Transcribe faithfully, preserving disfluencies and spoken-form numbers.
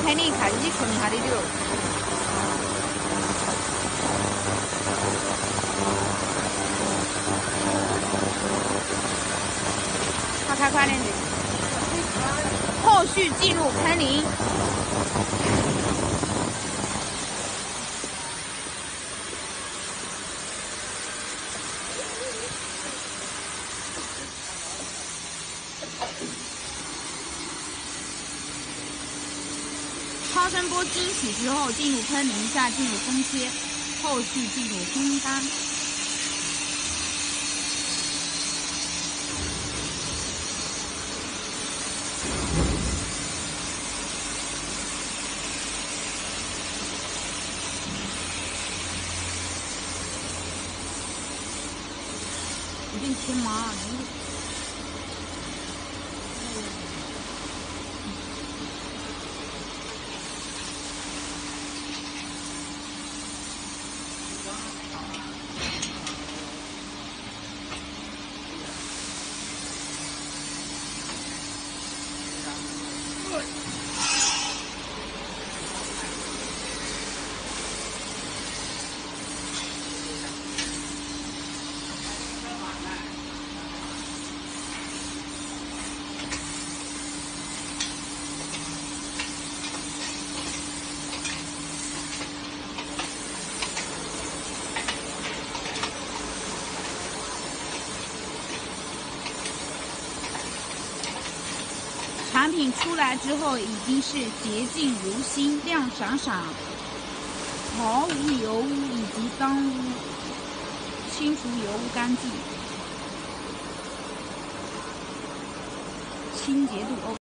陪你开始困下的流。快快快点的！后续进入喷淋。超声波清洗之后，进入喷淋下进入封切，后续进入烘干。有点天麻，产品出来之后已经是洁净如新，亮闪闪，毫无油污以及脏污，清除油污干净，清洁度 OK。